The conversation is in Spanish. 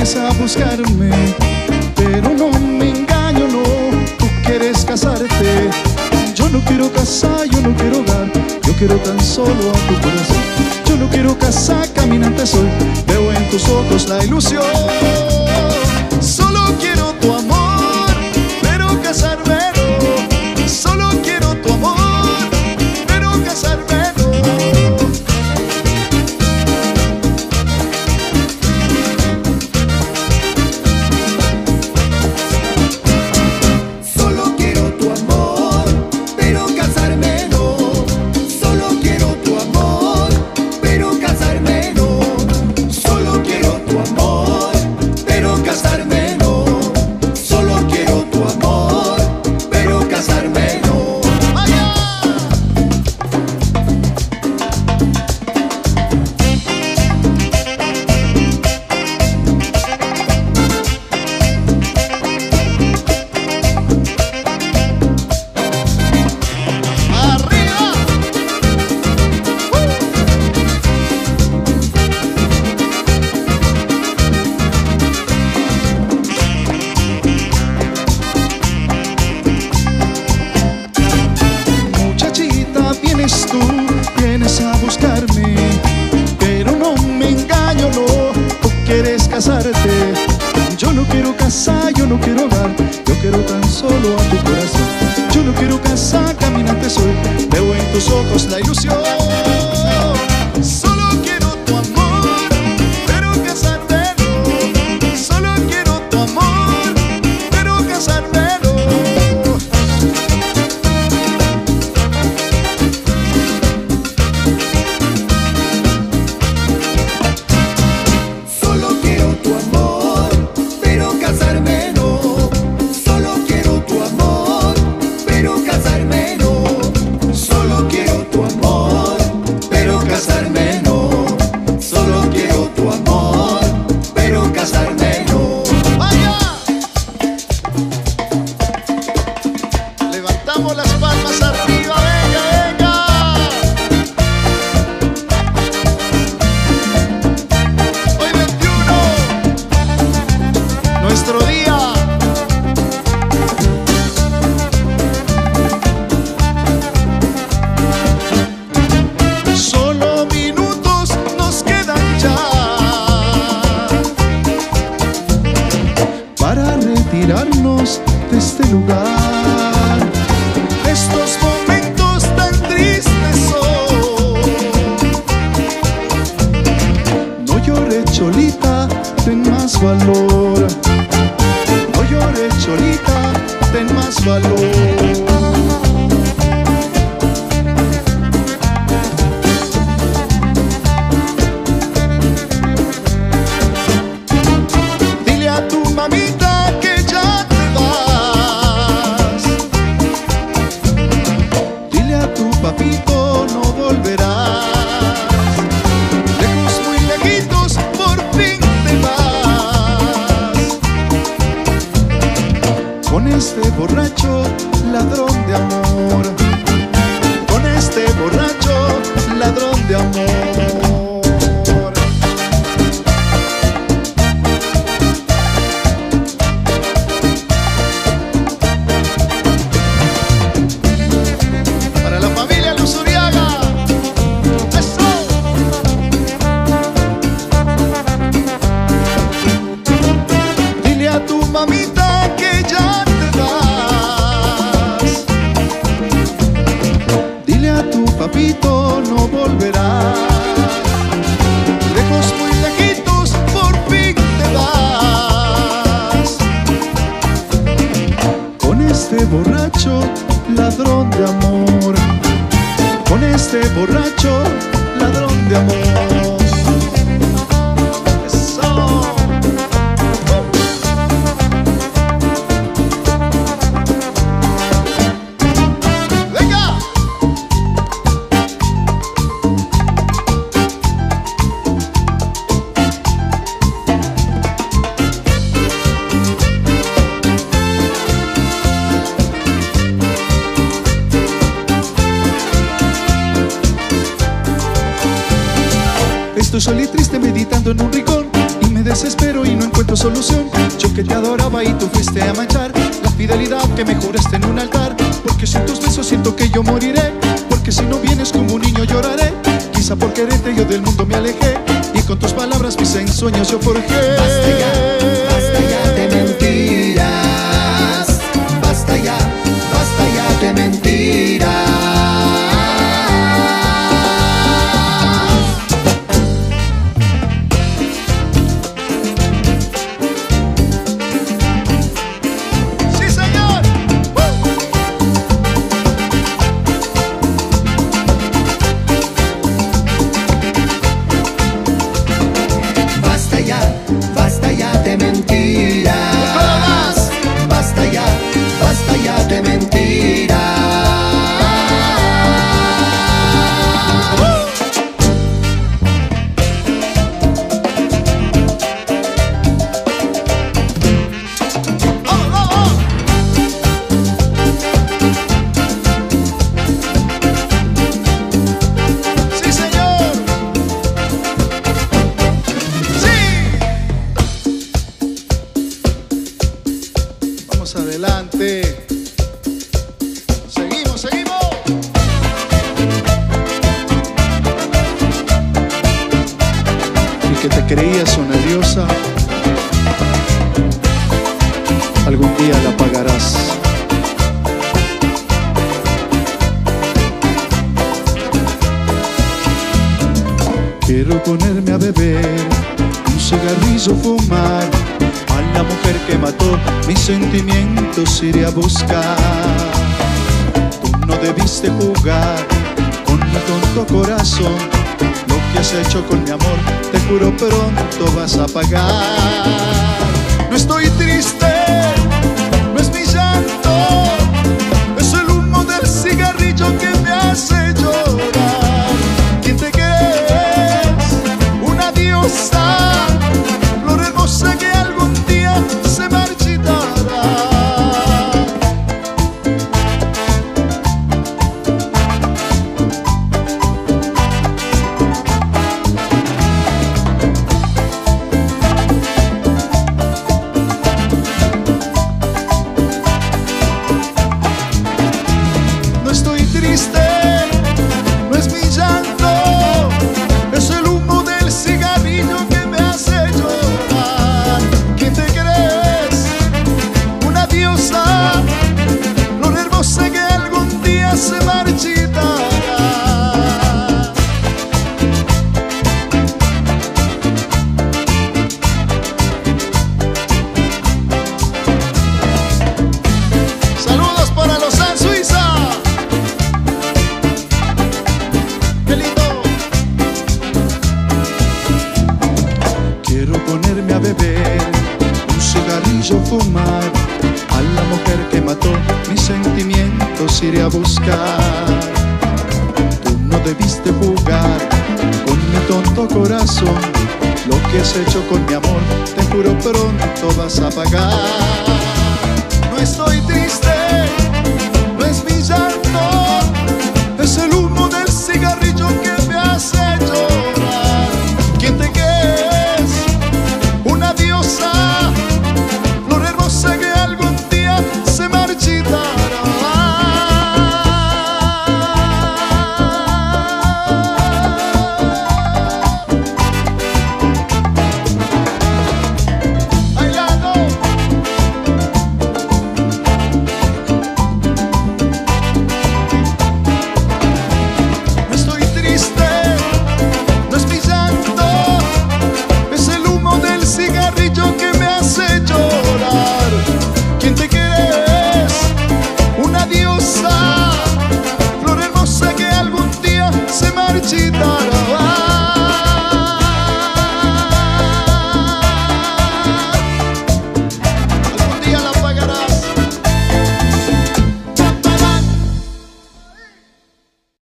vienes a buscarme, pero no me engaño, no, tú quieres casarte. Yo no quiero casa, yo no quiero hogar, yo quiero tan solo a tu corazón. Yo no quiero casa, caminante soy, veo en tus ojos la ilusión. Solo quiero tu amor, pero casarme no. Solo quiero tu amor, pero casarme no. Solo quiero tu amor, pero casarme no. Solo quiero tu amor, pero casarme no. Solo quiero tu amor, pero casarme no. Solo quiero tu amor, pero casarme no. Muchachita, vienes tú, vienes a buscarme, pero no me engaño, no, tú quieres casarte. Yo no quiero casa, yo no quiero hogar, yo quiero tan solo a tu corazón. Yo no quiero casa, caminante soy, veo en tus ojos la ilusión. Solo quiero tu amor, pero casarme no. Solo quiero tu amor, pero casarme no. Solo quiero tu amor, pero casarme no. Solo quiero tu amor, pero casarme no. Solo quiero tu amor, pero casarme no. Solo quiero tu amor, pero casarme no. ¡Vaya! Levantamos las palmas arriba, venga, venga. Hoy 21, nuestro día. Solo minutos nos quedan ya para retirarnos de este lugar, de estos momentos tan tristes son. No llores, cholita, ten más valor. No llores, cholita, ten más valor. Dile a tu mamita que ya te vas. Dile a tu papito no volverás. Lejos, muy lejitos, por fin te vas. Con este borracho ladrón de amor. Con este borracho ladrón de amor. Para la familia Luzuriaga. ¡Eso! Dile a tu mamita que ya te vas. Dile a tu papito no volverás. Lejos, muy lejitos, por fin te vas. Con este borracho ladrón de amor. Con este borracho ladrón de amor. Eso. Venga. Estoy solo y triste meditando en un rincón, me desespero y no encuentro solución. Yo que te adoraba y tú fuiste a manchar la fidelidad que me juraste en un altar. Porque sin tus besos siento que yo moriré, porque si no vienes como un niño lloraré. Quizá por quererte yo del mundo me alejé, y con tus palabras mis ensueños yo forjé. Basta ya de mentiras. Basta ya de mentiras. Basta ya de mentiras. Basta ya de mentiras. Sí, señor. Sí. Vamos adelante. Seguimos, seguimos. Y que te creías una diosa, algún día la pagarás. Quiero ponerme a beber, un cigarrillo fumar, a la mujer que mató mis sentimientos iré a buscar. Tú no debiste jugar con mi tonto corazón, lo que has hecho con mi amor, te juro pronto vas a pagar. No estoy triste, no es mi llanto, es el humo del cigarrillo que me hace llorar. ¿Quién te crees? Una diosa, flor hermosa que algún día se marchitará. No estoy triste, no es mi llanto, es el humo del cigarrillo que me hace llorar. ¿Quién te crees? Una diosa, flor hermosa que algún día se marchitará. Saludos para los San Suiza. ¡Qué lindo! Quiero ponerme a beber, un cigarrillo fumar, a la mujer que mató mis sentimientos iré a buscar. Tú no debiste jugar con mi tonto corazón, lo que has hecho con mi amor, te juro pronto vas a pagar. No estoy